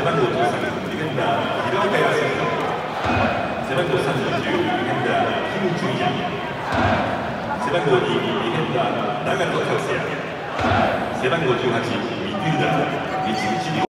番号13、ディフェンダー、平岡康弘。背番号30、ディフェンダー、キム・ジュンヤ。背番号2、ディフェンダー、長門克也。背番号18、ミッドフィルダー、道口亮。